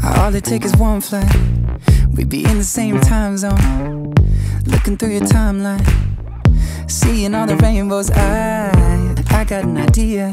All it takes is one flight. We'd be in the same time zone. Looking through your timeline, seeing all the rainbows. I got an idea.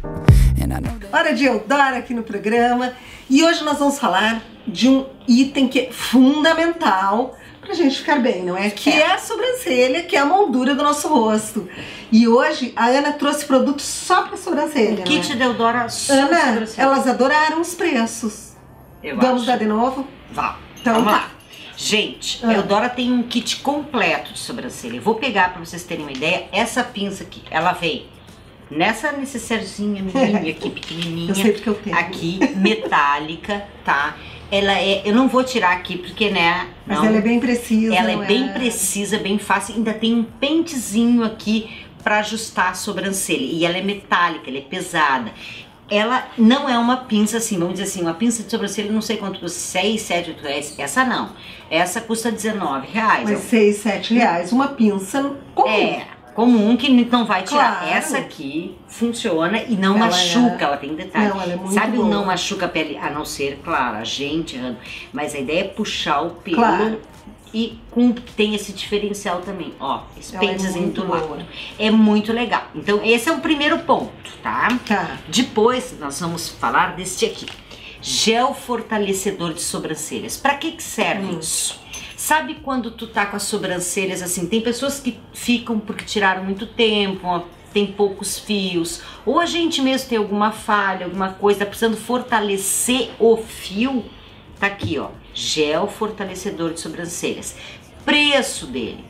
Hora de Eudora aqui no programa. E hoje nós vamos falar de um item que é fundamental pra gente ficar bem, não é? Que é a sobrancelha, que é a moldura do nosso rosto. E hoje a Ana trouxe produto só pra sobrancelha. O kit da Eudora só Ana, pra sobrancelha. elas adoraram os preços. Vamos dar de novo? Vamos. Então Vamos tá. lá. Gente, a Eudora tem um kit completo de sobrancelha. Eu vou pegar pra vocês terem uma ideia. Essa pinça aqui, ela vem nessa necessairezinha minha aqui, pequenininha. Eu sei porque eu tenho. Aqui, metálica, tá? Ela é, eu não vou tirar aqui porque, né? Mas não, ela é bem precisa. ela é não bem precisa, bem fácil. Ainda tem um pentezinho aqui pra ajustar a sobrancelha. E ela é metálica, ela é pesada. Ela não é uma pinça assim, vamos dizer assim, uma pinça de sobrancelha, não sei quanto custa, 6, 7, 8 reais. Essa não. Essa custa R$19. Mas 6, 7 reais, uma pinça comum. É, comum que não vai tirar. Claro. Essa aqui funciona e não Ela machuca, ela tem detalhe. Não, ela é muito Sabe boa. o não machuca a pele, a não ser, claro, a gente, mas a ideia é puxar o pelo. Claro. E tem esse diferencial também, ó, esse Ela é pentezinho muito do boa. lado. É muito legal. Então esse é o primeiro ponto, tá? Tá. Depois nós vamos falar deste aqui. Gel fortalecedor de sobrancelhas. Pra que serve isso? Sabe quando tu tá com as sobrancelhas assim, tem pessoas que ficam porque tiraram muito tempo, ó, tem poucos fios, ou a gente mesmo tem alguma falha, alguma coisa, tá precisando fortalecer o fio, tá aqui, ó, gel fortalecedor de sobrancelhas. Preço dele,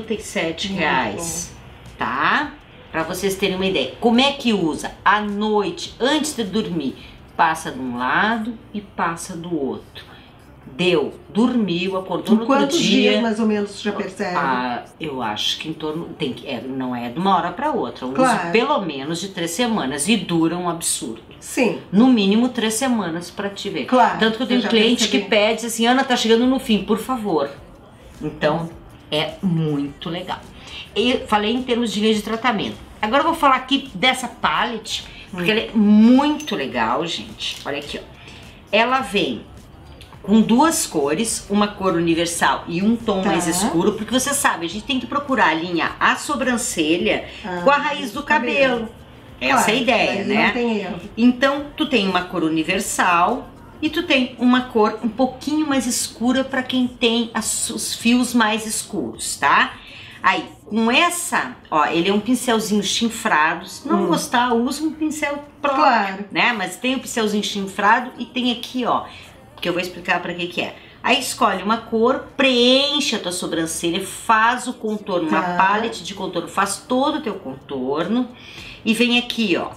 R$47, tá? Pra vocês terem uma ideia. Como é que usa? À noite, antes de dormir, passa de um lado e passa do outro. Deu, dormiu, acordou no outro Quantos dia. dias mais ou menos você já percebe? Ah, eu acho que em torno, não é de uma hora para outra. Eu Claro. uso pelo menos de 3 semanas e dura um absurdo. Sim. No mínimo 3 semanas para te ver. Claro, Tanto que eu tenho eu já cliente percebi. que pede assim, Ana, tá chegando no fim, por favor. Então, é muito legal. Eu falei em termos de linha de tratamento. Agora eu vou falar aqui dessa palette, porque ela é muito legal, gente. Olha aqui, ó. Ela vem com 2 cores, uma cor universal e um tom mais escuro, porque você sabe, a gente tem que procurar alinhar a sobrancelha com a raiz do cabelo. Essa é a ideia, daí né? não tem erro. Então, tu tem uma cor universal e tu tem uma cor um pouquinho mais escura para quem tem os fios mais escuros, tá? Aí, com essa, ó, ele é um pincelzinho chinfrado. Se não gostar, usa um pincel próprio, Claro. né? Mas tem o pincelzinho chinfrado e tem aqui, ó, que eu vou explicar para que é. Aí escolhe uma cor, preenche a tua sobrancelha, faz o contorno, uma palette de contorno, faz todo o teu contorno e vem aqui, ó,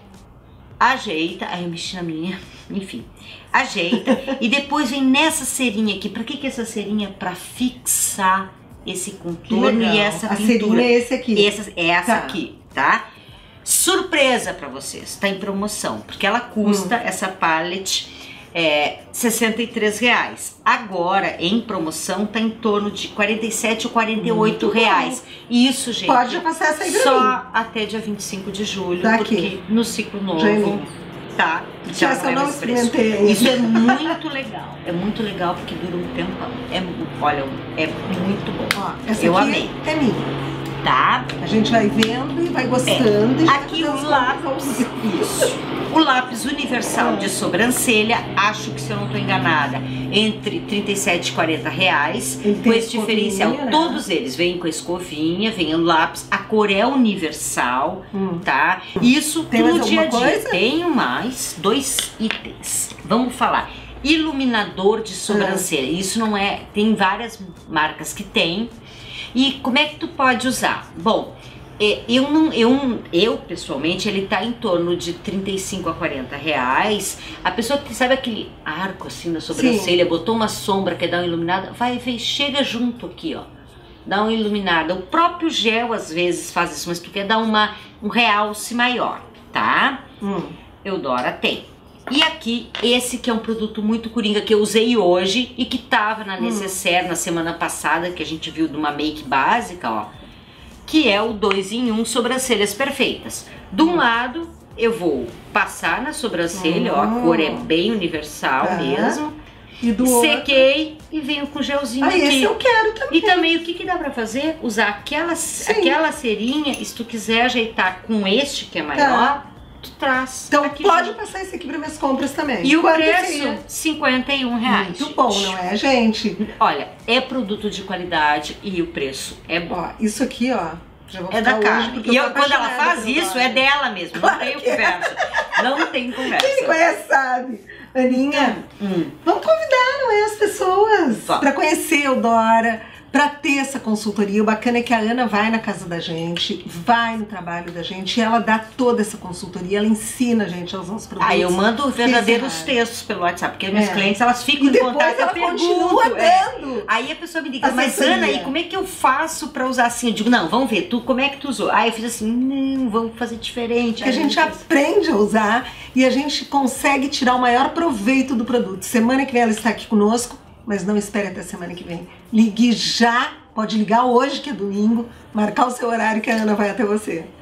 ajeita, aí eu mexi na minha, enfim, ajeita e depois vem nessa cerinha aqui. Pra que essa cerinha? Pra fixar esse contorno e essa A pintura. cerinha é esse aqui. Essa aqui, tá? Surpresa pra vocês, tá em promoção, porque ela custa, essa palette, R$63. Agora, em promoção, tá em torno de 47 ou 48 reais. Isso, gente, Pode já passar essa aí pra mim. só até dia 25 de julho, Daqui. porque no ciclo novo, Janeiro. tá? Essa eu vai não mais preço. experimentei ainda. Isso é muito legal. É muito legal porque dura um tempão. Olha, é muito bom. Ó, essa eu aqui amei. é minha. Tá? A gente vai vendo e vai gostando. E já Aqui fazendo o as lápis, compras. isso. O lápis universal de sobrancelha, acho que, se eu não tô enganada, entre 37 e 40 reais. Ele Com tem esse diferencial, escovinha, né? todos eles vêm com a escovinha, vem o lápis, a cor é universal, tá? Isso Tem mais no dia a alguma dia. coisa? Tenho mais 2 itens. Vamos falar. Iluminador de sobrancelha. Isso não é... Tem várias marcas que tem. E como é que tu pode usar? Bom, eu pessoalmente, ele tá em torno de 35 a 40 reais. A pessoa que sabe aquele arco assim na sobrancelha, botou uma sombra, quer dar uma iluminada, vai ver, chega junto aqui, ó, dá uma iluminada. O próprio gel às vezes faz isso, mas tu quer dar um realce maior, tá? Eudora tem. E aqui, esse que é um produto muito coringa que eu usei hoje e que tava na Necessaire na semana passada, que a gente viu de uma make básica, ó, que é o 2 em 1 sobrancelhas perfeitas. De um lado, eu vou passar na sobrancelha, ó, a cor é bem universal mesmo. E do sequei e venho com gelzinho aqui. Esse eu quero também. E também o que dá pra fazer? Usar aquela cerinha, e se tu quiser ajeitar com este que é maior, tu traz. Então aqui pode junto. passar esse aqui para minhas compras também. E o Quanto preço? seria? R$51. Muito bom, não é, gente? Olha, é produto de qualidade e o preço é bom. Ó, isso aqui, ó. Já vou É da Carmen. E quando ela faz isso, é dela. dela mesmo. Não tem conversa. Não tem conversa. Quem conhece sabe. Aninha, vamos convidar, não é, as pessoas para conhecer o Dora, para ter essa consultoria. O bacana é que a Ana vai na casa da gente, vai no trabalho da gente, e ela dá toda essa consultoria, ela ensina a gente a usar os produtos. Eu mando verdadeiros textos pelo WhatsApp, porque minhas clientes, elas ficam em contato, ela continua dando. Aí a pessoa me diz, mas Ana, e como é que eu faço para usar assim? Eu digo, não, vamos ver, como é que tu usou? Aí eu fiz assim, não, vamos fazer diferente. Que a gente aprende a usar e a gente consegue tirar o maior proveito do produto. Semana que vem ela está aqui conosco, mas não espere até semana que vem. Ligue já, pode ligar hoje que é domingo, marcar o seu horário que a Ana vai até você.